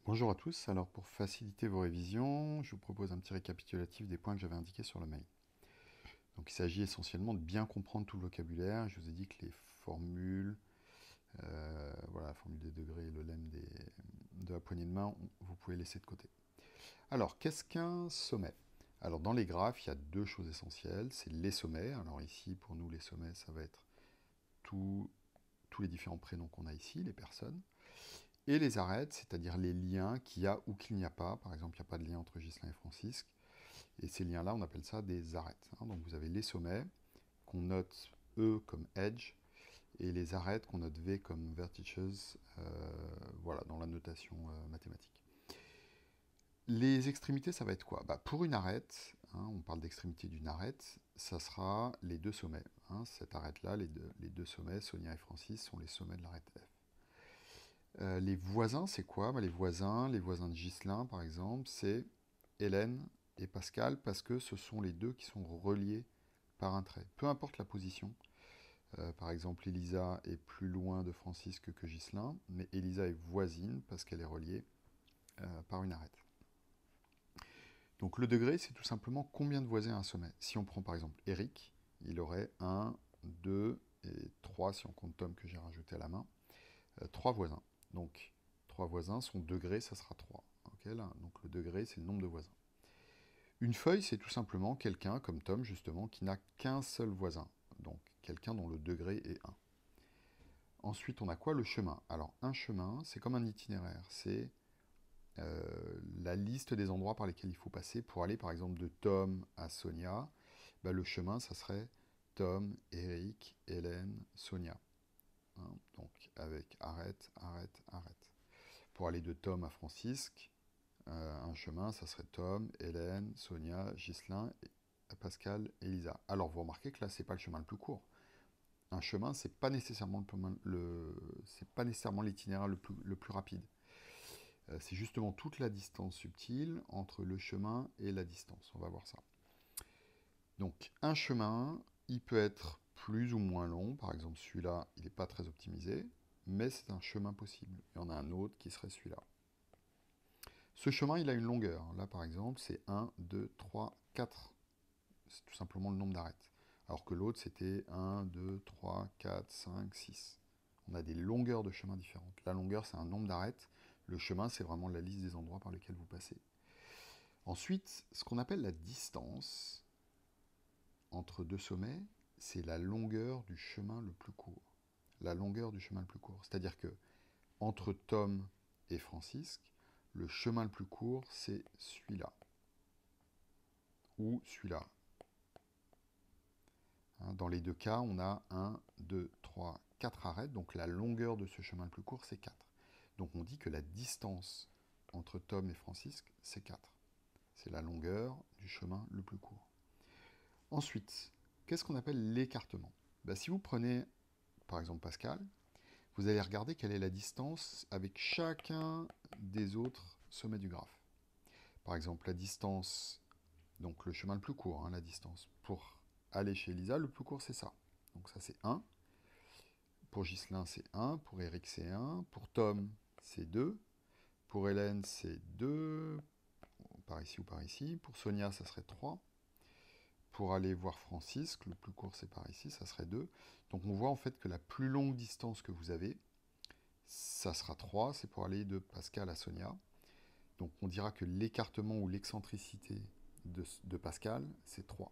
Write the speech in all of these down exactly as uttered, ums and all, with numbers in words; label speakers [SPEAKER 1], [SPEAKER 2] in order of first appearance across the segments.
[SPEAKER 1] Bonjour à tous, alors pour faciliter vos révisions, je vous propose un petit récapitulatif des points que j'avais indiqués sur le mail. Donc il s'agit essentiellement de bien comprendre tout le vocabulaire. Je vous ai dit que les formules, euh, voilà, la formule des degrés et le lemme des, de la poignée de main, vous pouvez laisser de côté. Alors, qu'est-ce qu'un sommet? Alors dans les graphes, il y a deux choses essentielles, c'est les sommets. Alors ici, pour nous, les sommets, ça va être tout, tous les différents prénoms qu'on a ici, les personnes. Et les arêtes, c'est-à-dire les liens qu'il y a ou qu'il n'y a pas. Par exemple, il n'y a pas de lien entre Ghislain et Francisque. Et ces liens-là, on appelle ça des arêtes. Hein. Donc vous avez les sommets, qu'on note E comme edge, et les arêtes qu'on note V comme vertices, euh, voilà, dans la notation euh, mathématique. Les extrémités, ça va être quoi? Bah, pour une arête, hein, on parle d'extrémité d'une arête, ça sera les deux sommets. Hein. Cette arête-là, les deux, les deux sommets, Sonia et Francis, sont les sommets de l'arête F. Euh, les voisins, c'est quoi? Bah, les voisins, les voisins de Ghislain, par exemple, c'est Hélène et Pascal, parce que ce sont les deux qui sont reliés par un trait. Peu importe la position. Euh, par exemple, Elisa est plus loin de Francis que, que Ghislain, mais Elisa est voisine parce qu'elle est reliée euh, par une arête. Donc le degré, c'est tout simplement combien de voisins a un sommet. Si on prend par exemple Eric, il aurait un, deux et trois, si on compte Tom que j'ai rajouté à la main, euh, trois voisins. Donc trois voisins, son degré, ça sera trois. Okay, là, donc le degré, c'est le nombre de voisins. Une feuille, c'est tout simplement quelqu'un, comme Tom justement, qui n'a qu'un seul voisin. Donc quelqu'un dont le degré est un. Ensuite, on a quoi? Le chemin. Alors un chemin, c'est comme un itinéraire. C'est euh, la liste des endroits par lesquels il faut passer pour aller par exemple de Tom à Sonia. Bah, le chemin, ça serait Tom, Eric, Hélène, Sonia. Hein, donc avec arrête, arrête, arrête. Pour aller de Tom à Francisque, euh, un chemin, ça serait Tom, Hélène, Sonia, Ghislain, Pascal, Elisa. Alors vous remarquez que là, c'est pas le chemin le plus court. Un chemin, c'est pas nécessairement le, le c'est pas nécessairement l'itinéraire le plus, le plus rapide. Euh, c'est justement toute la distance subtile entre le chemin et la distance. On va voir ça. Donc un chemin, il peut être plus ou moins long. Par exemple, celui-là, il n'est pas très optimisé, mais c'est un chemin possible. Il y en a un autre qui serait celui-là. Ce chemin, il a une longueur. Là, par exemple, c'est un, deux, trois, quatre. C'est tout simplement le nombre d'arêtes. Alors que l'autre, c'était un, deux, trois, quatre, cinq, six. On a des longueurs de chemin différentes. La longueur, c'est un nombre d'arêtes. Le chemin, c'est vraiment la liste des endroits par lesquels vous passez. Ensuite, ce qu'on appelle la distance entre deux sommets, c'est la longueur du chemin le plus court. La longueur du chemin le plus court. C'est-à-dire que entre Tom et Francisque, le chemin le plus court, c'est celui-là. Ou celui-là. Hein, dans les deux cas, on a un, deux, trois, quatre arêtes. Donc la longueur de ce chemin le plus court, c'est quatre. Donc on dit que la distance entre Tom et Francisque, c'est quatre. C'est la longueur du chemin le plus court. Ensuite, qu'est-ce qu'on appelle l'écartement? Ben, si vous prenez, par exemple, Pascal, vous allez regarder quelle est la distance avec chacun des autres sommets du graphe. Par exemple, la distance, donc le chemin le plus court, hein, la distance, pour aller chez Elisa, le plus court, c'est ça. Donc ça, c'est un. Pour Ghislain, c'est un. Pour Eric, c'est un. Pour Tom, c'est deux. Pour Hélène, c'est deux. Par ici ou par ici. Pour Sonia, ça serait trois. Pour aller voir Francisque, le plus court, c'est par ici, ça serait deux. Donc on voit en fait que la plus longue distance que vous avez, ça sera trois. C'est pour aller de Pascal à Sonia. Donc on dira que l'écartement ou l'excentricité de, de Pascal, c'est trois.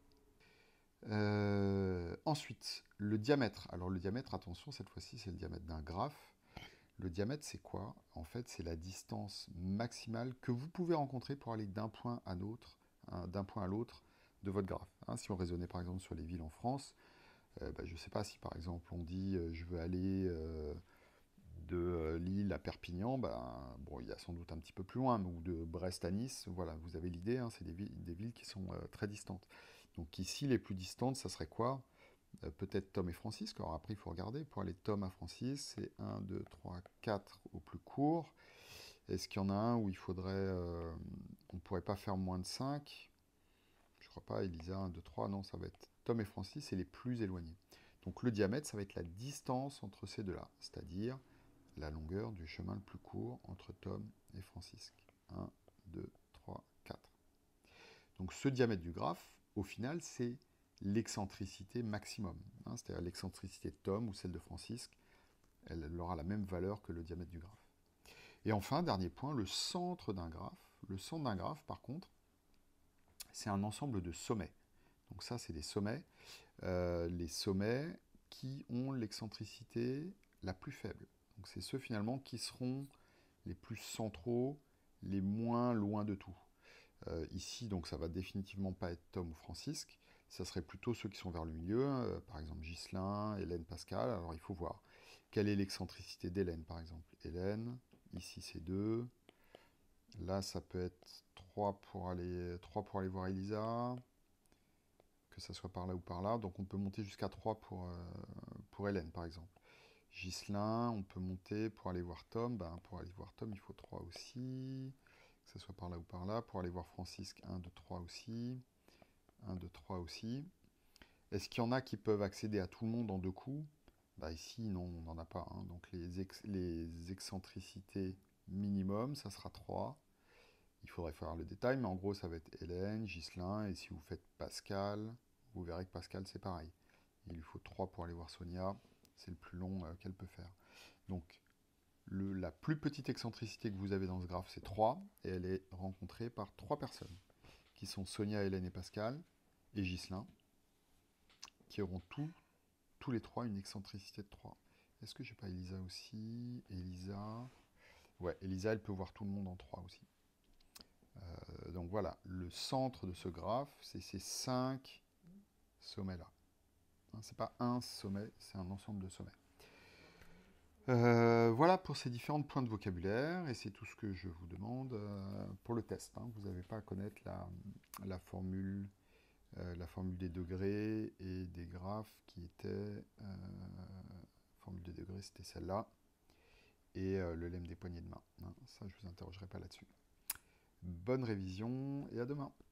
[SPEAKER 1] Euh, ensuite, le diamètre. Alors le diamètre, attention, cette fois-ci, c'est le diamètre d'un graphe. Le diamètre, c'est quoi? En fait, c'est la distance maximale que vous pouvez rencontrer pour aller d'un point à l'autre, hein, d'un point à l'autre de votre graphe. Hein, si on raisonnait par exemple sur les villes en France, euh, bah, je ne sais pas si par exemple on dit euh, je veux aller euh, de euh, Lille à Perpignan, bah, bon, il y a sans doute un petit peu plus loin, ou de Brest à Nice, voilà, vous avez l'idée, hein, c'est des, villes, des villes qui sont euh, très distantes. Donc ici, les plus distantes, ça serait quoi? euh, Peut-être Tom et Francis, alors après il faut regarder, pour aller de Tom à Francis, c'est un, deux, trois, quatre au plus court. Est-ce qu'il y en a un où il faudrait, euh, on ne pourrait pas faire moins de cinq? Je crois pas, Elisa, un, deux, trois, non, ça va être Tom et Francis, c'est les plus éloignés. Donc le diamètre, ça va être la distance entre ces deux-là, c'est-à-dire la longueur du chemin le plus court entre Tom et Francisque. un, deux, trois, quatre. Donc ce diamètre du graphe, au final, c'est l'excentricité maximum. Hein, c'est-à-dire l'excentricité de Tom ou celle de Francisque, elle, elle aura la même valeur que le diamètre du graphe. Et enfin, dernier point, le centre d'un graphe. Le centre d'un graphe, par contre, c'est un ensemble de sommets. Donc ça, c'est des sommets. Euh, les sommets qui ont l'excentricité la plus faible. Donc c'est ceux finalement qui seront les plus centraux, les moins loin de tout. Euh, ici, donc ça va définitivement pas être Tom ou Francisque, ça serait plutôt ceux qui sont vers le milieu, euh, par exemple Ghislain, Hélène, Pascal. Alors il faut voir quelle est l'excentricité d'Hélène, par exemple. Hélène, ici c'est deux, là ça peut être trois pour aller, trois pour aller voir Elisa, que ça soit par là ou par là, donc on peut monter jusqu'à trois pour, euh, pour Hélène, par exemple. Ghislain, on peut monter pour aller voir Tom, ben, pour aller voir Tom il faut trois aussi, que ce soit par là ou par là. Pour aller voir Francisque, un, deux, trois aussi. un, deux, trois aussi. Est-ce qu'il y en a qui peuvent accéder à tout le monde en deux coups? Bah ici, non, on n'en a pas. Hein. Donc les, ex les excentricités minimum, ça sera trois. Il faudrait faire le détail, mais en gros, ça va être Hélène, Ghislain, et si vous faites Pascal, vous verrez que Pascal, c'est pareil. Il lui faut trois pour aller voir Sonia. C'est le plus long euh, qu'elle peut faire. Donc, Le, la plus petite excentricité que vous avez dans ce graphe, c'est trois, et elle est rencontrée par trois personnes, qui sont Sonia, Hélène et Pascal, et Ghislain, qui auront tout, tous les trois une excentricité de trois. Est-ce que j'ai pas Elisa aussi? Elisa... Ouais, Elisa, elle peut voir tout le monde en trois aussi. Euh, donc voilà, le centre de ce graphe, c'est ces cinq sommets-là. Hein, c'est pas un sommet, c'est un ensemble de sommets. Euh, voilà pour ces différents points de vocabulaire, et c'est tout ce que je vous demande euh, pour le test. Hein. Vous n'avez pas à connaître la, la, formule, euh, la formule des degrés et des graphes qui était... Euh, formule des degrés, c'était celle-là, et euh, le lemme des poignées de main. Hein. Ça, je ne vous interrogerai pas là-dessus. Bonne révision, et à demain.